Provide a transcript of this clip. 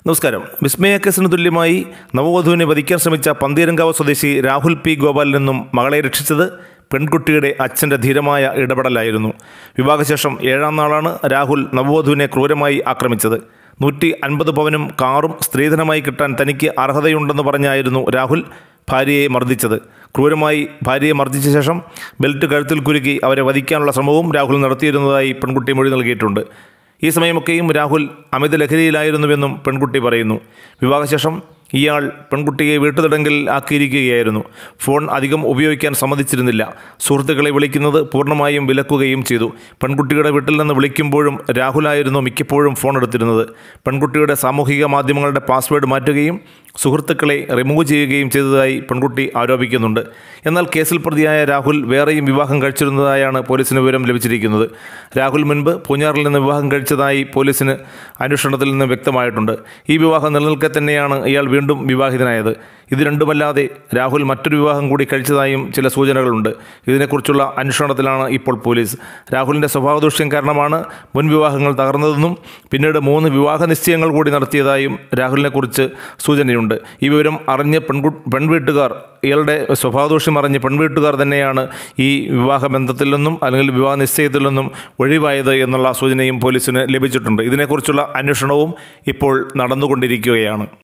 നമസ്കാരം. വിസ്മയ കേസിന് തുല്യമായി നവവധുവിനെ വധിക്കാൻ ശ്രമിച്ച പന്തീരങ്കാവ് സ്വദേശി രാഹുൽ പി ഗോപാലിൽ നിന്നും മകളെ രക്ഷിച്ചത് പെൺകുട്ടിയുടെ അച്ഛൻ്റെ ധീരമായ ഇടപെടലായിരുന്നു. വിവാഹശേഷം 7ാം നാളാണ് രാഹുൽ നവവധുവിനെ ക്രൂരമായി ആക്രമിച്ചത്. 150 പവനും കാറും സ്ത്രീധനമായി കിട്ടാൻ തനിക്ക് അർഹതയുണ്ടെന്ന് പറഞ്ഞായിരുന്നു രാഹുൽ ഭാര്യയെ മർദ്ദിച്ചത്. ക്രൂരമായി ഭാര്യയെ മർദ്ദിച്ച ശേഷം ബെൽറ്റ് കഴുത്തിൽ കുരുക്കി അവരെ വധിക്കാനുള്ള ശ്രമവും രാഹുൽ നടത്തിയിരുന്നതായി പെൺകുട്ടി മൊഴി നൽകിയിട്ടുണ്ട്. ഈ സമയമൊക്കെയും രാഹുൽ അമിത ലഹരിയിലായിരുന്നുവെന്നും പെൺകുട്ടി പറയുന്നു. വിവാഹശേഷം ഇയാൾ പെൺകുട്ടിയെ വീട്ടുതടങ്കിൽ ആക്കിയിരിക്കുകയായിരുന്നു. ഫോൺ അധികം ഉപയോഗിക്കാൻ സമ്മതിച്ചിരുന്നില്ല. സുഹൃത്തുക്കളെ വിളിക്കുന്നത് പൂർണ്ണമായും വിലക്കുകയും ചെയ്തു. പെൺകുട്ടിയുടെ വീട്ടിൽ നിന്ന് വിളിക്കുമ്പോഴും രാഹുലായിരുന്നു മിക്കപ്പോഴും ഫോൺ എടുത്തിരുന്നത്. പെൺകുട്ടിയുടെ സാമൂഹിക മാധ്യമങ്ങളുടെ പാസ്വേഡ് മാറ്റുകയും സുഹൃത്തുക്കളെ റിമൂവ് ചെയ്യുകയും ചെയ്തതായി പെൺകുട്ടി ആരോപിക്കുന്നുണ്ട്. എന്നാൽ കേസിൽ പ്രതിയായ രാഹുൽ വേറെയും വിവാഹം കഴിച്ചിരുന്നതായാണ് പോലീസിന് വിവരം ലഭിച്ചിരിക്കുന്നത്. രാഹുൽ മുൻപ് പൂഞ്ഞാറിൽ നിന്ന് വിവാഹം കഴിച്ചതായി പോലീസിന് അന്വേഷണത്തിൽ നിന്ന് വ്യക്തമായിട്ടുണ്ട്. ഈ വിവാഹം നിലനിൽക്കെ തന്നെയാണ് ഇയാൾ വീണ്ടും വിവാഹിതനായത്. ഇത് രണ്ടുമല്ലാതെ രാഹുൽ മറ്റൊരു വിവാഹം കൂടി കഴിച്ചതായും ചില സൂചനകളുണ്ട്. ഇതിനെക്കുറിച്ചുള്ള അന്വേഷണത്തിലാണ് ഇപ്പോൾ പോലീസ്. രാഹുലിൻ്റെ സ്വഭാവദൂഷ്യം കാരണമാണ് മുൻ വിവാഹങ്ങൾ തകർന്നതെന്നും പിന്നീട് 3 വിവാഹ നിശ്ചയങ്ങൾ കൂടി നടത്തിയതായും രാഹുലിനെക്കുറിച്ച് സൂചനയുണ്ട്. ഈ വിവരം അറിഞ്ഞ് പെൺവീട്ടുകാർ ഇയാളുടെ സ്വഭാവദൂഷ്യം അറിഞ്ഞ് പെൺവീട്ടുകാർ തന്നെയാണ് ഈ വിവാഹബന്ധത്തിൽ നിന്നും അല്ലെങ്കിൽ വിവാഹ നിശ്ചയത്തിൽ നിന്നും ഒഴിവായത് എന്നുള്ള സൂചനയും പോലീസിന് ലഭിച്ചിട്ടുണ്ട്. ഇതിനെക്കുറിച്ചുള്ള അന്വേഷണവും ഇപ്പോൾ നടന്നുകൊണ്ടിരിക്കുകയാണ്.